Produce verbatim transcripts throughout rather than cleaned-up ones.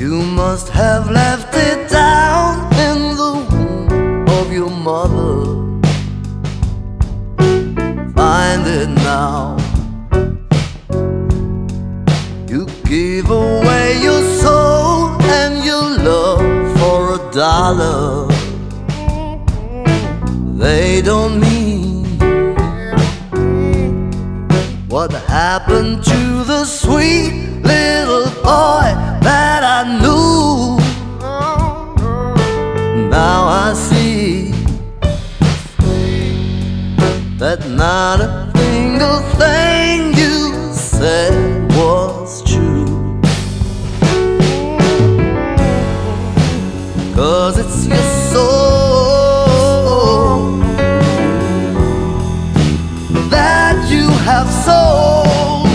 You must have left it down in the womb of your mother. Find it now. You gave away your soul and your love for a dollar. They don't mean what happened to the sweet little boy that I knew. Now I see that not a single thing you said was true. 'Cause it's your soul that you have sold.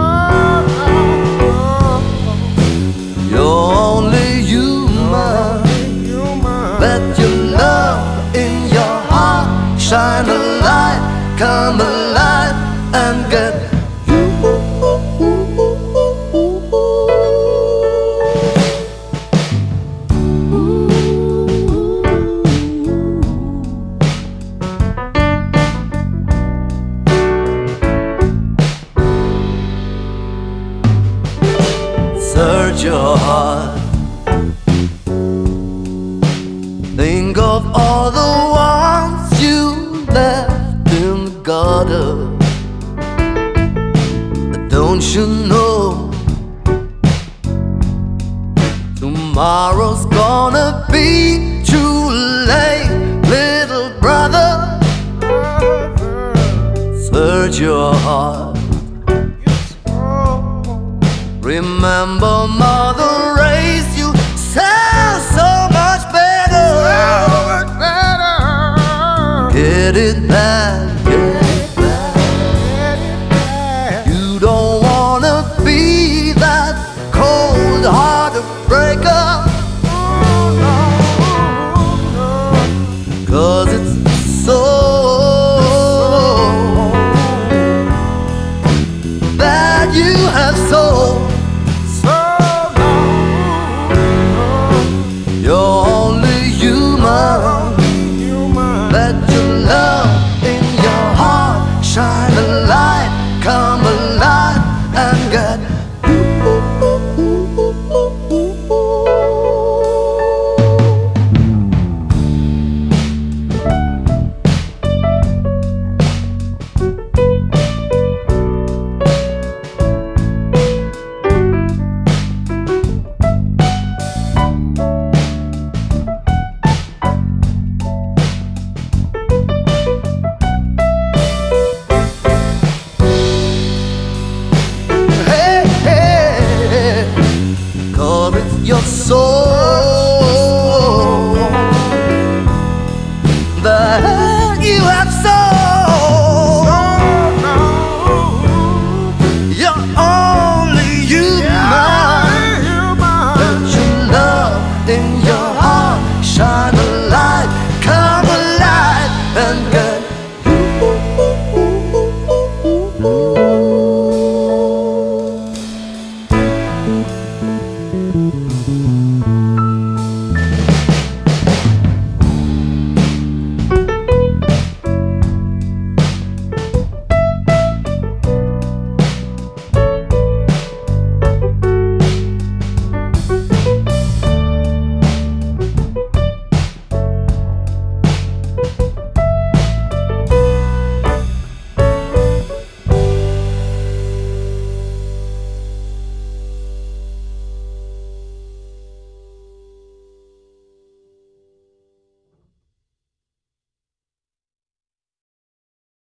You're only human. Let your love in your heart shine a light, come alive and get you. Search your heart. Think of all the ones you left in the gutter. Don't you know tomorrow's gonna be too late, little brother? Search your heart. Remember, mother raised you so, so much better. So much better. Get it back, get it back. Get it back. You don't wanna be that cold-hearted breaker.